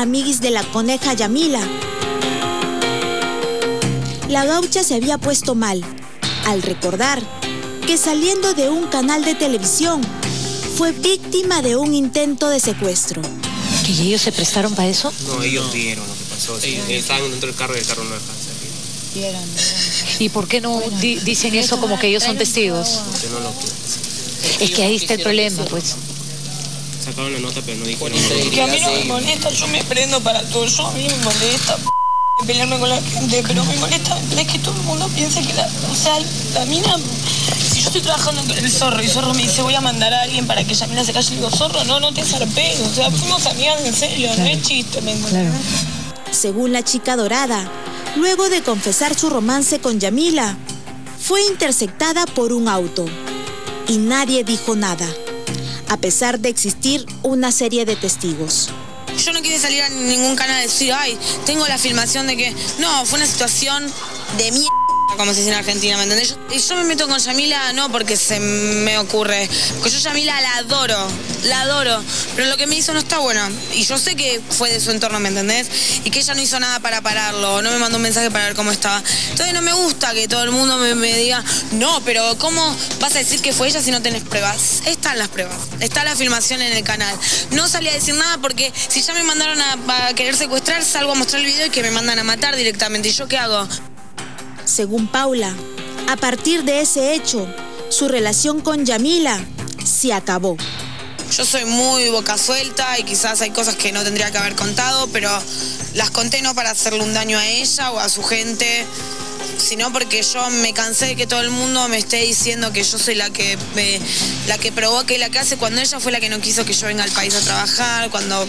amiguis de la coneja Yamila. La gaucha se había puesto mal al recordar que saliendo de un canal de televisión fue víctima de un intento de secuestro. ¿Que ellos se prestaron para eso? No, ellos vieron lo que pasó. Sí, estaban dentro del carro y el carro no dejaban salir. ¿Y por qué no dicen eso como que ellos son testigos? Porque no lo quieren. Es que ahí está el problema, pues. Sacaron la nota, pero no dijeron. Que a mí no me molesta, yo me prendo para todo. A mí me molesta pelearme con la gente, pero me molesta es que todo el mundo piense que la mina. Si yo estoy trabajando con el Zorro y Zorro me dice voy a mandar a alguien para que Yamila se calle, y digo, Zorro, no te zarpes. O sea, fuimos amigas en serio, no es chiste, ¿me entiendes? Según la chica dorada, luego de confesar su romance con Yamila, fue interceptada por un auto y nadie dijo nada, a pesar de existir una serie de testigos. Yo no quise salir a ningún canal a decir, ay, tengo la filmación de que... No, fue una situación de mierda, como se dice en Argentina, ¿me entendés? Y yo me meto con Yamila no porque se me ocurre, porque yo Yamila la adoro, pero lo que me hizo no está bueno. Y yo sé que fue de su entorno, ¿me entendés? Y que ella no hizo nada para pararlo, no me mandó un mensaje para ver cómo estaba. Entonces no me gusta que todo el mundo me diga, no, pero ¿cómo vas a decir que fue ella si no tenés pruebas? Están las pruebas, está la filmación en el canal. No salí a decir nada porque si ya me mandaron a querer secuestrar, salgo a mostrar el video y que me mandan a matar directamente. ¿Y yo qué hago? Según Paula, a partir de ese hecho, su relación con Yamila se acabó. Yo soy muy boca suelta y quizás hay cosas que no tendría que haber contado, pero las conté no para hacerle un daño a ella o a su gente, sino porque yo me cansé de que todo el mundo me esté diciendo que yo soy la que provoca y la que hace, cuando ella fue la que no quiso que yo venga al país a trabajar, cuando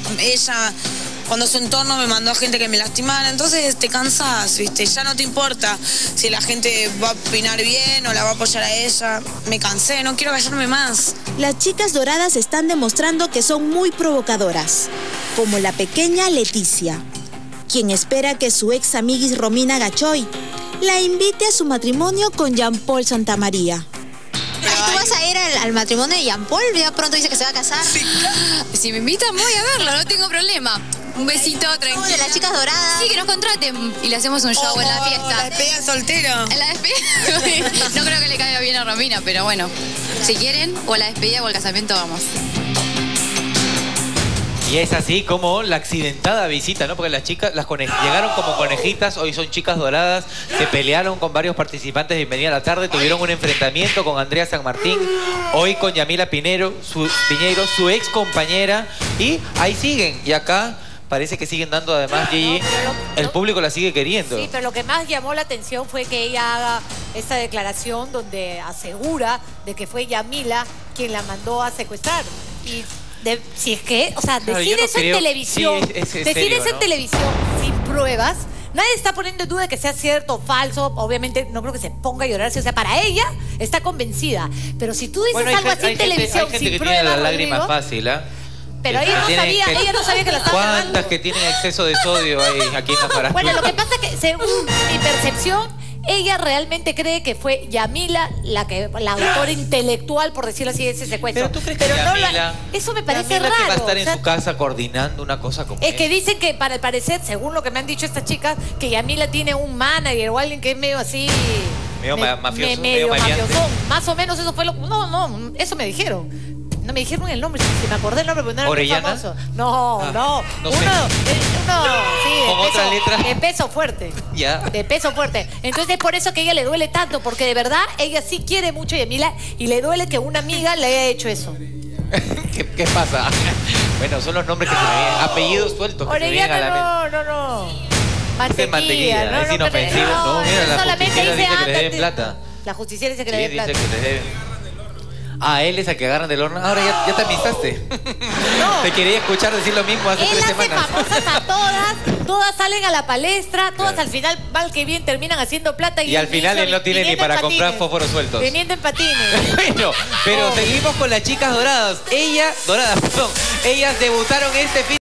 su entorno me mandó a gente que me lastimara. Entonces te cansás, ¿viste? Ya no te importa si la gente va a opinar bien o la va a apoyar a ella. Me cansé, no quiero callarme más. Las chicas doradas están demostrando que son muy provocadoras, como la pequeña Leticia, quien espera que su ex amiguis Romina Gachoy la invite a su matrimonio con Jean Paul Santamaría. ¿Tú vas a ir al matrimonio de Jean Paul? Ya pronto dice que se va a casar. Sí. Si me invitan voy a verlo, no tengo problema. Un besito, tranquilo. De las chicas doradas. Sí, que nos contraten y le hacemos un show en la fiesta. ¿La despedida soltero? En la despedida. No creo que le caiga bien a Romina, pero bueno, si quieren, o a la despedida o al casamiento vamos. Y es así como la accidentada visita, ¿no? Porque las chicas llegaron como conejitas, hoy son chicas doradas, se pelearon con varios participantes de Bienvenida a la Tarde, tuvieron un enfrentamiento con Andrea San Martín, hoy con Yamila Piñeiro, su ex compañera, y ahí siguen. Y acá parece que siguen dando además, Gigi, el público la sigue queriendo. Sí, pero lo que más llamó la atención fue que ella haga esta declaración donde asegura de que fue Yamila quien la mandó a secuestrar. Y si es que, o sea, decir eso en televisión, decir eso en televisión sin pruebas, nadie está poniendo en duda de que sea cierto o falso. Obviamente no creo que se ponga a llorar, o sea, para ella está convencida. Pero si tú dices algo así en televisión sin pruebas, hay gente que tiene la lágrima fácil, ¿ah? Pero ella no sabía que la estaba ¿Cuántas grabando? que tienen exceso de sodio ahí, aquí en la farándula? Bueno, lo que pasa es que, según mi percepción, ella realmente cree que fue Yamila la autora intelectual, por decirlo así, de ese secuestro. ¿Pero tú crees que Yamila, eso me parece Yamila raro? que va a estar en su casa coordinando una cosa como Es que dicen que, para el parecer, según lo que me han dicho estas chicas, que Yamila tiene un manager o alguien que es medio así... medio mafioso, medio maleante. mafiosón. Más o menos eso fue lo... No, eso me dijeron. No me dijeron el nombre, si me acordé el nombre, pero no era muy ¿Orellana? famoso. No. no sé. Uno, sí, ¿Con otra letra? de peso fuerte. Ya. De peso fuerte. Entonces es por eso que a ella le duele tanto, porque de verdad ella sí quiere mucho a Yamila y le duele que una amiga le haya hecho eso. ¿Qué pasa? Bueno, son los nombres que se me vienen. Apellidos sueltos que se vienen a la mente. No. Mantequilla, no, es inofensivo. No, mira, la solamente justiciera dice que le deben ándate. plata. La justiciera dice que le Sí, deben plata. dice que le deben. Ah, él es el que agarran del horno. Ahora ya te amistaste. No. Te quería escuchar decir lo mismo hace 3 Él hace semanas. famosas a todas salen a la palestra, todas al final, mal que bien, terminan haciendo plata. Y al final él no tiene ni para comprar fósforos sueltos. Teniendo en patines. Bueno, pero seguimos con las chicas doradas. Ellas debutaron este fin.